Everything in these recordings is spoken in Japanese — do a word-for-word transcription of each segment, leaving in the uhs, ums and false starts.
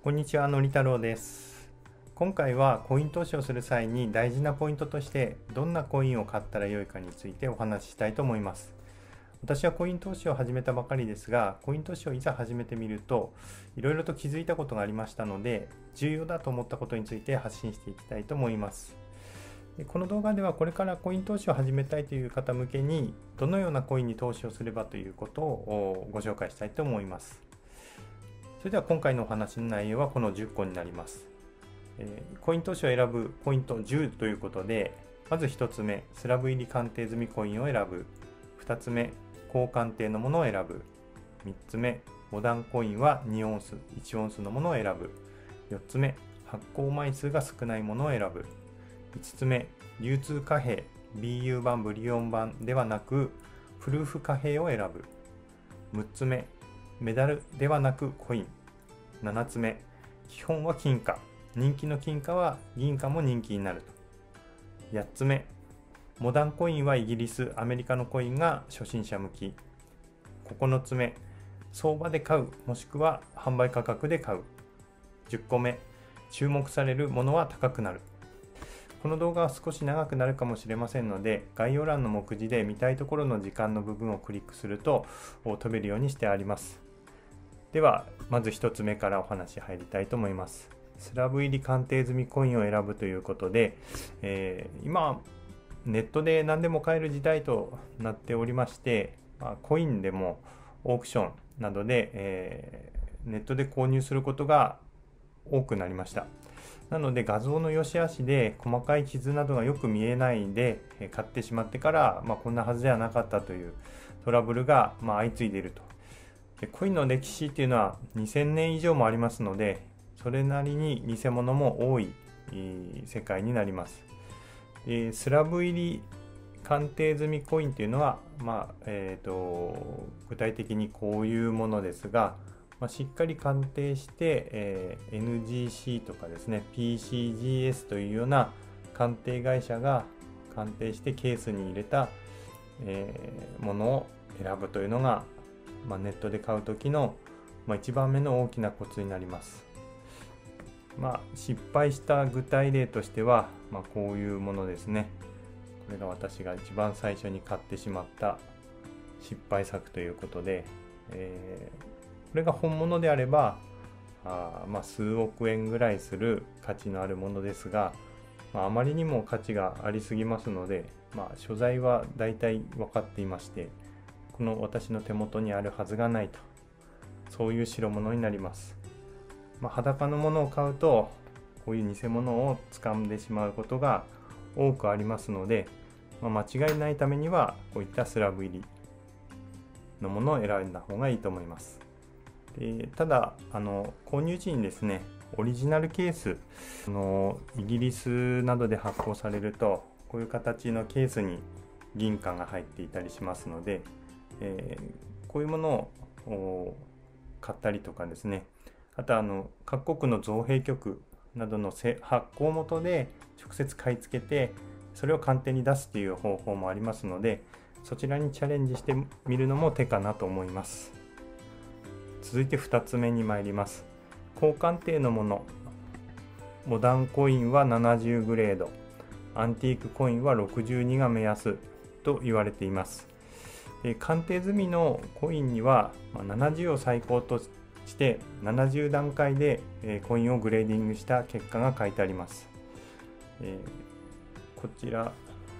こんにちは、のり太郎です。今回はコイン投資をする際に大事なポイントとしてどんなコインを買ったらよいかについてお話ししたいと思います。私はコイン投資を始めたばかりですが、コイン投資をいざ始めてみるといろいろと気づいたことがありましたので、重要だと思ったことについて発信していきたいと思います。この動画ではこれからコイン投資を始めたいという方向けにどのようなコインに投資をすればということをご紹介したいと思います。それでは今回のお話の内容はこのじゅっこになります。えー、コイン投資を選ぶポイントじゅうということで、まずひとつめ、スラブ入り鑑定済みコインを選ぶ。ふたつめ、高鑑定のものを選ぶ。みっつめ、モダンコインはにオンス、いちオンスのものを選ぶ。よっつめ、発行枚数が少ないものを選ぶ。いつつめ、流通貨幣 ビーユー 版ブリオン版ではなくプルーフ貨幣を選ぶ。むっつめ、メダルではなくコイン。ななつめ、基本は金貨、人気の金貨は銀貨も人気になると。やっつめ、モダンコインはイギリス、アメリカのコインが初心者向き。ここのつめ、相場で買うもしくは販売価格で買う。じゅっこめ、注目されるものは高くなる。この動画は少し長くなるかもしれませんので、概要欄の目次で見たいところの時間の部分をクリックすると飛べるようにしてあります。ではまずひとつめからお話入りたいと思います。スラブ入り鑑定済みコインを選ぶということで、えー、今ネットで何でも買える時代となっておりまして、まあ、コインでもオークションなどで、えー、ネットで購入することが多くなりました。なので画像の良し悪しで細かい傷などがよく見えないんで買ってしまってから、まあ、こんなはずではなかったというトラブルがまあ相次いでいると。でコインの歴史っていうのはにせんねん以上もありますので、それなりに偽物も多い世界になります。でスラブ入り鑑定済みコインっていうのは、まあえー、と具体的にこういうものですが、まあ、しっかり鑑定して、えー、エヌジーシー とかですね ピーシージーエス というような鑑定会社が鑑定してケースに入れた、えー、ものを選ぶというのが、まあ、ネットで買う時の、まあ、一番目の大きなコツになります。まあ、失敗した具体例としては、まあ、こういうものですね。これが私が一番最初に買ってしまった失敗作ということで、えー、これが本物であればあ、まあ、数億円ぐらいする価値のあるものですが、まあ、あまりにも価値がありすぎますので、まあ、所在はだいたい分かっていまして、この私の手元にあるはずがないと、そういう代物になります。まあ、裸のものを買うとこういう偽物を掴んでしまうことが多くありますので、まあ、間違いないためにはこういったスラブ入りのものを選んだ方がいいと思います。でただあの購入時にですね、オリジナルケース、あのイギリスなどで発行されるとこういう形のケースに銀貨が入っていたりしますので、えー、こういうものを買ったりとかですね、あとあの各国の造幣局などの発行元で直接買い付けてそれを鑑定に出すという方法もありますので、そちらにチャレンジしてみるのも手かなと思います。続いてふたつめに参ります。高鑑定のもの。モダンコインはななじゅうグレード、アンティークコインはろくじゅうにが目安と言われています。鑑定済みのコインにはななじゅうを最高としてななじゅう段階でコインをグレーディングした結果が書いてあります。えー、こちら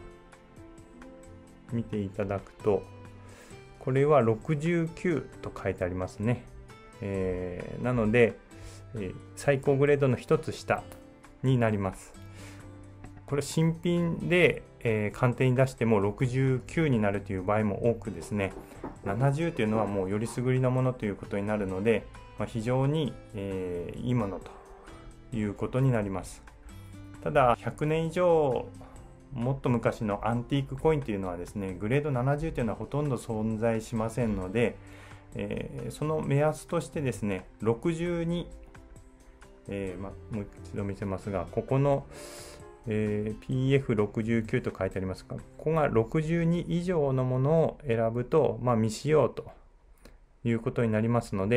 見ていただくと、これはろくじゅうきゅうと書いてありますね。えー、なので、えー、最高グレードのひとつ下になります。これ新品で、えー、鑑定に出してもろくじゅうきゅうになるという場合も多くですね、ななじゅうというのはもうよりすぐりのものということになるので、まあ、非常に、えー、いいものということになります。ただひゃくねん以上もっと昔のアンティークコインというのはですね、グレードななじゅうというのはほとんど存在しませんので、えー、その目安としてですね、ろくじゅうに、えーまあ、もう一度見せますが、ここの、えー、ピーエフろくじゅうきゅう と書いてありますが、ここがろくじゅうに以上のものを選ぶと、まあ、未使用ということになりますので、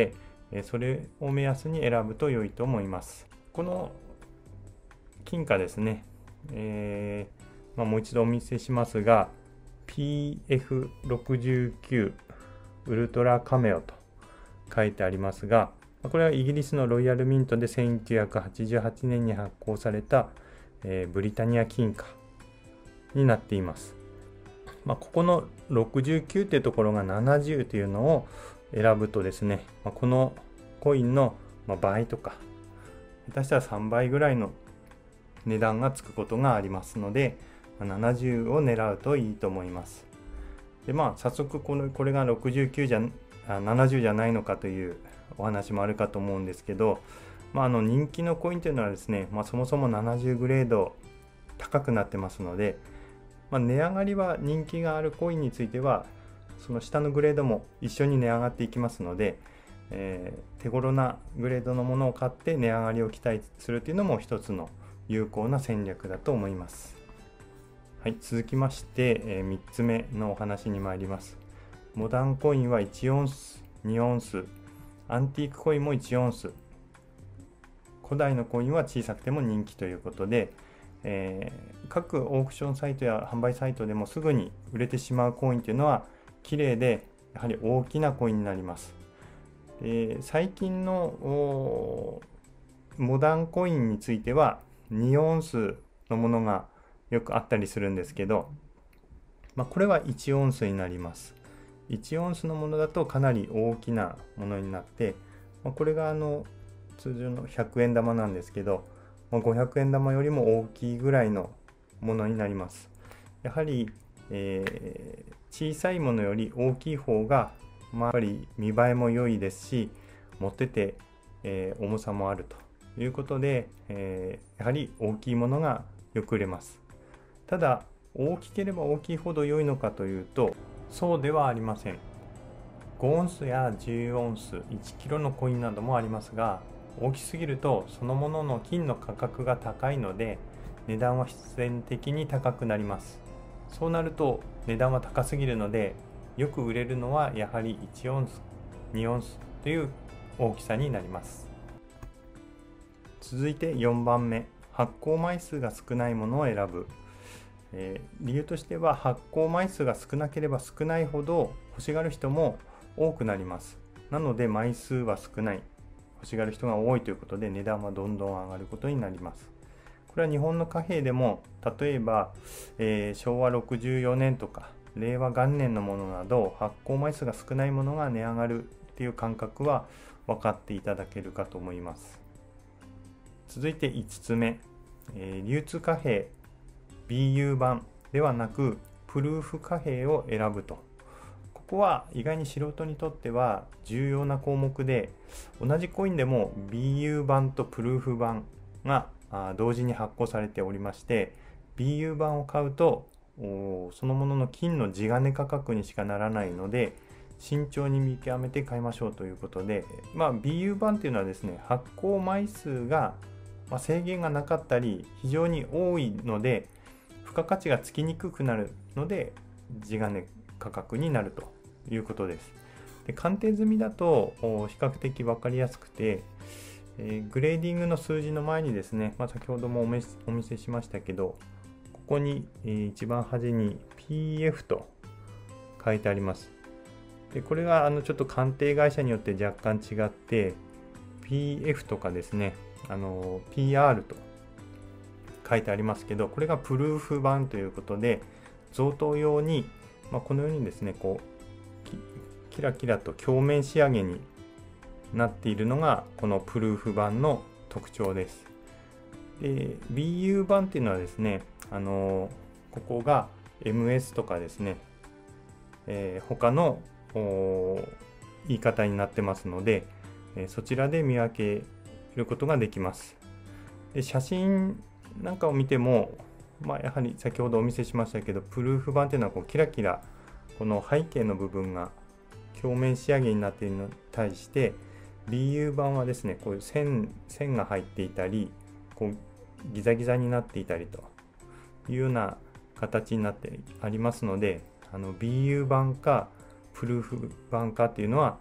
それを目安に選ぶと良いと思います。この金貨ですね、えーまあ、もう一度お見せしますが ピーエフろくじゅうきゅう ウルトラカメオと書いてありますが、これはイギリスのロイヤルミントでせんきゅうひゃくはちじゅうはちねんに発行された、えー、ブリタニア金貨になっています。まあ、ここのろくじゅうきゅうというところがななじゅうというのを選ぶとですね、まあ、このコインの倍とか下手したらさんばいぐらいの値段がつくことがありますので、ななじゅうを狙うといいと思います。でまあ早速このこれがろくじゅうきゅうじゃななじゅうじゃないのかというお話もあるかと思うんですけど、まあ、あの人気のコインというのはですね、まあ、そもそもななじゅうグレード高くなってますので、まあ、値上がりは人気があるコインについてはその下のグレードも一緒に値上がっていきますので、えー、手頃なグレードのものを買って値上がりを期待するというのも一つの有効な戦略だと思います。はい、続きまして、えー、みっつめのお話に参ります。モダンコインはいちオンス、にオンス、アンティークコインもいちオンス、古代のコインは小さくても人気ということで、えー、各オークションサイトや販売サイトでもすぐに売れてしまうコインというのは綺麗でやはり大きなコインになります。で最近のモダンコインについてはにオンスのものがよくあったりするんですけど、まあ、これはいちオンスになります。いちオンスのものだとかなり大きなものになって、まあ、これがあの通常のひゃくえん玉なんですけど、まあ、ごひゃくえん玉よりも大きいぐらいのものになります。やはり、えー、小さいものより大きい方が、まあ、やっぱり見栄えも良いですし持ってて、えー、重さもあるということで、えー、やはり大きいものがよく売れます。ただ大きければ大きいほど良いのかというとそうではありません。ごオンスやじゅうオンス、いちキロのコインなどもありますが、大きすぎるとそのものの金の価格が高いので値段は必然的に高くなります。そうなると値段は高すぎるのでよく売れるのはやはりいちオンス、にオンスという大きさになります。続いてよんばんめ、発行枚数が少ないものを選ぶ。えー、理由としては発行枚数が少なければ少ないほど欲しがる人も多くなります。なので枚数は少ない、欲しがる人が多いということで値段はどんどん上がることになります。これは日本の貨幣でも例えば、えー、しょうわろくじゅうよねんとかれいわ元年のものなど発行枚数が少ないものが値上がるっていう感覚は分かっていただけるかと思います。続いていつつめ、えー、流通貨幣 ビーユー 版ではなくプルーフ貨幣を選ぶと。ここは意外に素人にとっては重要な項目で、同じコインでも ビーユー 版とプルーフ版が同時に発行されておりまして、 ビーユー 版を買うとそのものの金の地金価格にしかならないので慎重に見極めて買いましょうということで、まあ、ビーユー 版っていうのはですね、発行枚数が制限がなかったり非常に多いので付加価値がつきにくくなるので地金価格になるということです。で鑑定済みだと比較的分かりやすくて、えー、グレーディングの数字の前にですね、まあ、先ほどもお見せ、お見せしましたけど、ここに、えー、一番端に ピーエフ と書いてあります。でこれがあのちょっと鑑定会社によって若干違って ピーエフ とかですね、あの ピーアール と書いてありますけど、これがプルーフ版ということで贈答用に、まあ、このようにですねこう キ, キラキラと鏡面仕上げになっているのがこのプルーフ版の特徴です。で ビーユー 版っていうのはですね、あのここが エムエス とかですね、えー、他の言い方になってますので、えー、そちらで見分けることができます。で写真なんかを見ても、まあ、やはり先ほどお見せしましたけど、プルーフ版っていうのはこうキラキラこの背景の部分が鏡面仕上げになっているのに対して ビーユー 版はですね、こういう線線が入っていたりこうギザギザになっていたりというような形になってありますので、あの ビーユー 版かプルーフ版かっていうのは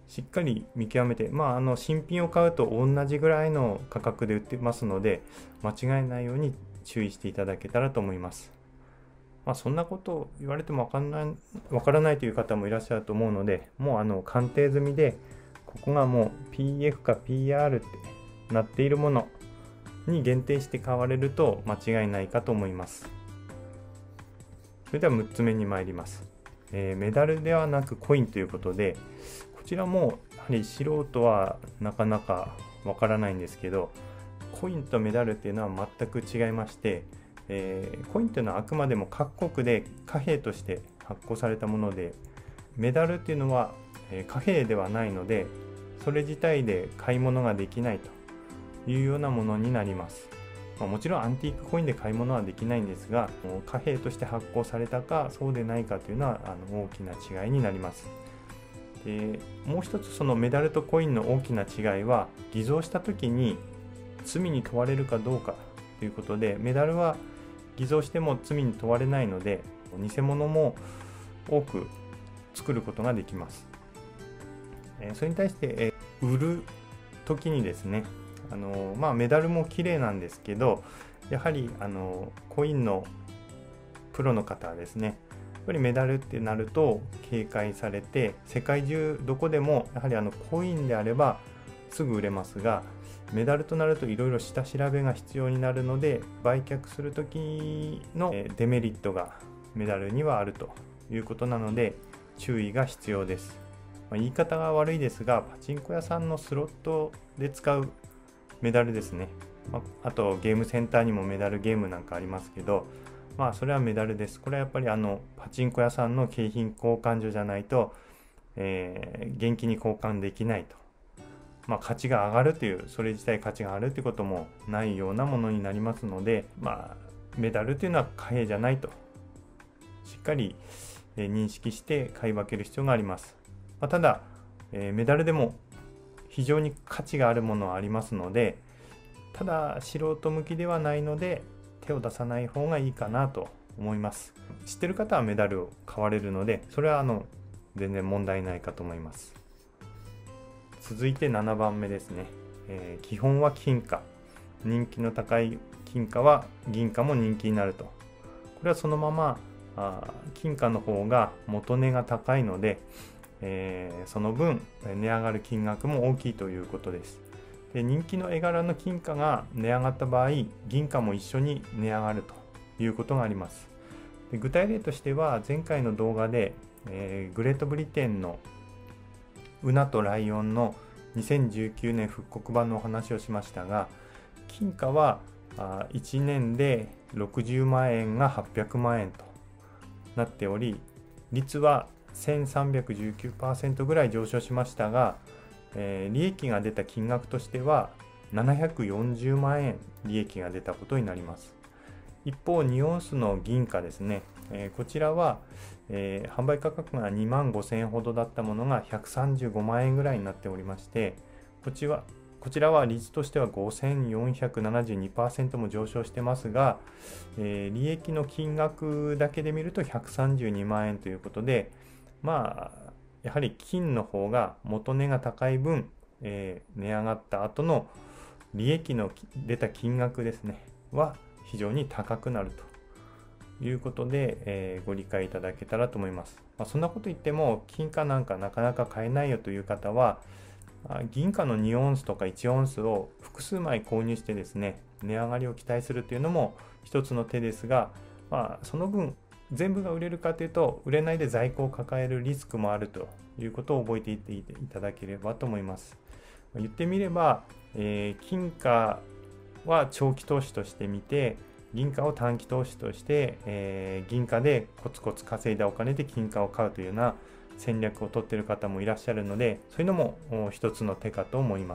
しっかり見極めて、まあ、あの新品を買うと同じぐらいの価格で売ってますので、間違えないように注意していただけたらと思います。まあ、そんなことを言われてもわかんない、わからないという方もいらっしゃると思うので、もうあの鑑定済みで、ここがもう ピーエフ か ピーアール ってなっているものに限定して買われると間違いないかと思います。それではむっつめに参ります。えー、メダルではなくコインということで、こちらもやはり素人はなかなかわからないんですけど、コインとメダルっていうのは全く違いまして、えー、コインというのはあくまでも各国で貨幣として発行されたもので、メダルっていうのは、えー、貨幣ではないので、それ自体で買い物ができないというようなものになります。まあ、もちろんアンティークコインで買い物はできないんですが、貨幣として発行されたかそうでないかというのはあの大きな違いになります。でもう一つ、そのメダルとコインの大きな違いは、偽造した時に罪に問われるかどうかということで、メダルは偽造しても罪に問われないので、偽物も多く作ることができます。えー、それに対して、えー、売る時にですね、あのーまあ、メダルも綺麗なんですけど、やはり、あのーコインのプロの方はですね、やっぱりメダルってなると警戒されて、世界中どこでもやはりあのコインであればすぐ売れますが、メダルとなるといろいろ下調べが必要になるので、売却する時のデメリットがメダルにはあるということなので、注意が必要です。まあ、言い方が悪いですが、パチンコ屋さんのスロットで使うメダルですね。まあ、あとゲームセンターにもメダルゲームなんかありますけど、まあそれはメダルです。これはやっぱりあのパチンコ屋さんの景品交換所じゃないと、えー、現金に交換できないと。まあ、価値が上がるという、それ自体価値が上がるということもないようなものになりますので、まあ、メダルというのは貨幣じゃないと、しっかり認識して買い分ける必要があります。まあ、ただ、えー、メダルでも非常に価値があるものはありますので、ただ素人向きではないので、手を出さない方がいいかなと思います。知ってる方はメダルを買われるので、それはあの全然問題ないかと思います。続いてななばんめですね。えー、基本は金貨。人気の高い金貨は銀貨も人気になると。これはそのままあ金貨の方が元値が高いので、えー、その分値上がる金額も大きいということです。で、人気の絵柄の金貨が値上がった場合、銀貨も一緒に値上がるということがあります。で、具体例としては、前回の動画で、えー、グレートブリテンのウナとライオンのにせんじゅうきゅうねん復刻版のお話をしましたが、金貨はいちねんでろくじゅうまんえんがはっぴゃくまんえんとなっており、率は せんさんびゃくじゅうきゅうパーセント ぐらい上昇しましたが、えー、利益が出た金額としてはななひゃくよんじゅうまんえん利益が出たことになります。一方、にオンスの銀貨ですね、えー、こちらは、えー、販売価格がにまんごせんえんほどだったものがひゃくさんじゅうごまんえんぐらいになっておりまして、こちらこちらは率としては ごせんよんひゃくななじゅうにパーセント も上昇してますが、えー、利益の金額だけで見るとひゃくさんじゅうにまんえんということで、まあやはり金の方が元値が高い分、えー、値上がった後の利益の出た金額ですねは非常に高くなるということで、えー、ご理解いただけたらと思います。まあ、そんなこと言っても金貨なんかなかなか買えないよという方は、銀貨のにオンスとかいちオンスを複数枚購入してですね、値上がりを期待するというのも一つの手ですが、まあ、その分全部が売れるかというと、売れないで在庫を抱えるリスクもあるということを覚えていっていただければと思います。言ってみれば、えー、金貨は長期投資としてみて、銀貨を短期投資として、えー、銀貨でコツコツ稼いだお金で金貨を買うというような戦略を取っている方もいらっしゃるので、そういうのも一つの手かと思います。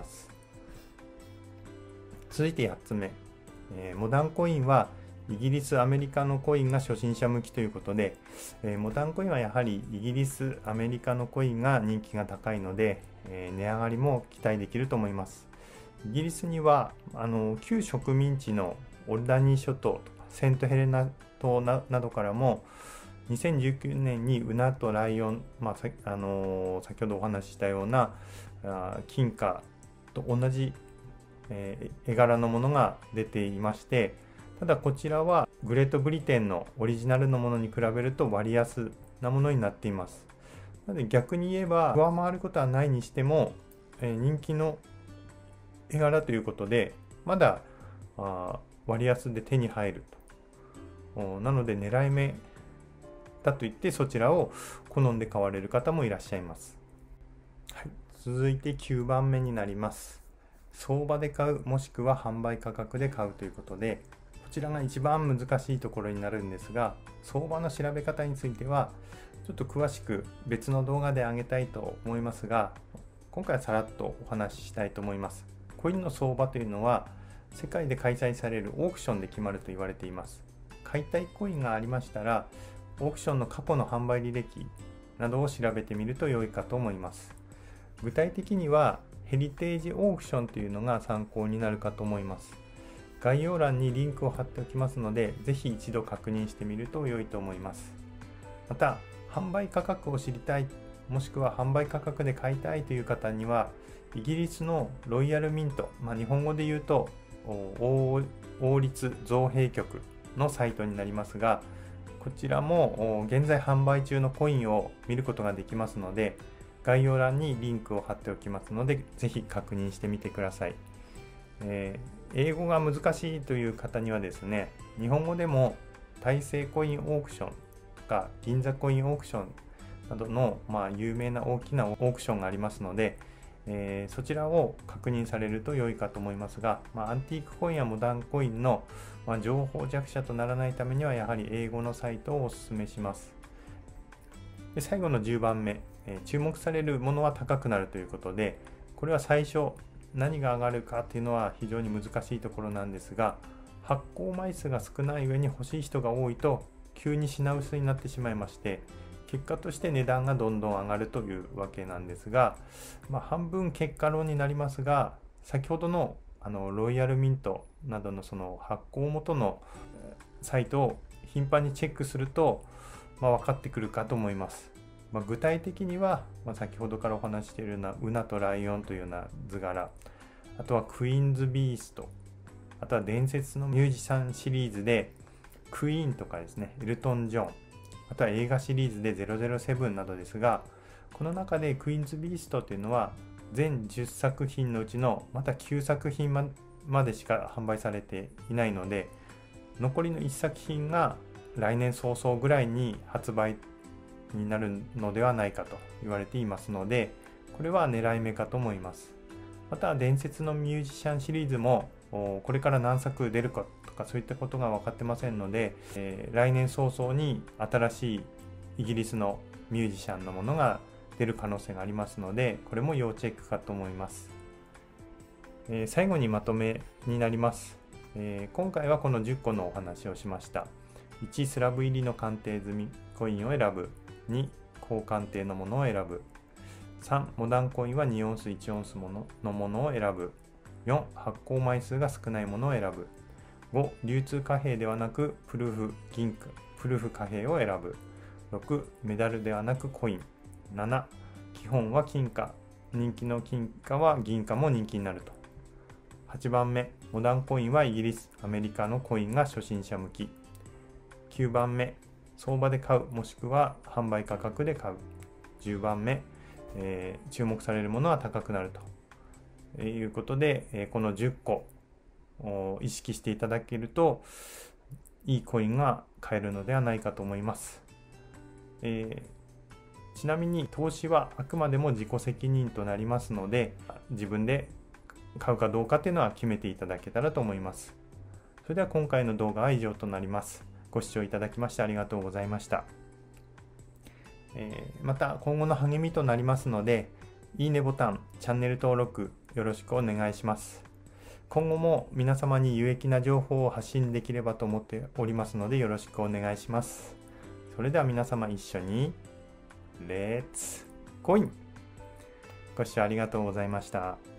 続いてやっつめ、えー、モダンコインはイギリス、アメリカのコインが初心者向きということで、えー、モダンコインはやはりイギリス、アメリカのコインが人気が高いので、えー、値上がりも期待できると思います。イギリスにはあの旧植民地のオルダニー諸島とかセントヘレナ島 な, などからも、 にせんじゅうきゅうねんにウナとライオン、まあさあのー先ほどお話ししたようなあ金貨と同じ、えー絵柄のものが出ていまして、ただこちらはグレートブリテンのオリジナルのものに比べると割安なものになっています。なので逆に言えば上回ることはないにしても、えー人気の絵柄ということでまだあ割安で手に入ると。なので狙い目だと言ってそちらを好んで買われる方もいらっしゃいます。はい、続いてきゅうばんめになります。相場で買うもしくは販売価格で買うということで、こちらが一番難しいところになるんですが、相場の調べ方についてはちょっと詳しく別の動画で上げたいと思いますが、今回はさらっとお話ししたいと思います。コインの相場というのは世界で開催されるオークションで決まると言われています。買いたいコインがありましたらオークションの過去の販売履歴などを調べてみると良いかと思います。具体的にはヘリテージオークションというのが参考になるかと思います。概要欄にリンクを貼っておきますので、ぜひ一度確認してみると良いと思います。また、販売価格を知りたい、もしくは販売価格で買いたいという方には、イギリスのロイヤルミント、まあ、日本語で言うと王立造幣局のサイトになりますが、こちらも現在販売中のコインを見ることができますので、概要欄にリンクを貼っておきますので、ぜひ確認してみてください。えー、英語が難しいという方にはですね、日本語でも大成コインオークションとか銀座コインオークションなどの、まあ、有名な大きなオークションがありますので、えー、そちらを確認されると良いかと思いますが、まあ、アンティークコインやモダンコインの、まあ、情報弱者とならないためにはやはり英語のサイトをお勧めします。で、最後のじゅうばんめ、えー、注目されるものは高くなるということで、これは最初何が上がるかというのは非常に難しいところなんですが、発行枚数が少ない上に欲しい人が多いと急に品薄になってしまいまして、結果として値段がどんどん上がるというわけなんですが、まあ、半分結果論になりますが、先ほどのあのロイヤルミントなどのその発行元のサイトを頻繁にチェックすると、まあ、分かってくるかと思います。まあ、具体的には、まあ、先ほどからお話しているようなウナとライオンというような図柄、あとはクイーンズビースト、あとは伝説のミュージシャンシリーズでクイーンとかですね、エルトン・ジョン、あとは映画シリーズでゼロゼロセブンなどですが、この中でクイーンズビーストというのは全じゅっさく品のうちのまたきゅうさく品までしか販売されていないので、残りのいっさく品が来年早々ぐらいに発売になるのではないかと言われていますので、これは狙い目かと思います。また伝説のミュージシャンシリーズもこれから何作出るかとかそういったことが分かってませんので、えー、来年早々に新しいイギリスのミュージシャンのものが出る可能性がありますので、これも要チェックかと思います。えー、最後にまとめになります。えー、今回はこのじゅっこのお話をしました。いち、スラブ入りの鑑定済みコインを選ぶ。に、高鑑定のものを選ぶ。さん、モダンコインはにオンスいちオンスもののものを選ぶ。よん、発行枚数が少ないものを選ぶ。ご、流通貨幣ではなくプルーフ銀貨プルーフ貨幣を選ぶ。ろく、メダルではなくコイン。なな、基本は金貨、人気の金貨は銀貨も人気になると。はちばんめ、モダンコインはイギリス、アメリカのコインが初心者向き。きゅうばんめ、相場で買うもしくは販売価格で買う。じゅうばんめ、えー、注目されるものは高くなるということで、えー、このじゅっこを意識していただけるといいコインが買えるのではないかと思います。えー、ちなみに投資はあくまでも自己責任となりますので、自分で買うかどうかというのは決めていただけたらと思います。それでは今回の動画は以上となります。ご視聴いただきましてありがとうございました。えー、また今後の励みとなりますので、いいねボタン、チャンネル登録よろしくお願いします。今後も皆様に有益な情報を発信できればと思っておりますのでよろしくお願いします。それでは皆様一緒にレッツコイン。ご視聴ありがとうございました。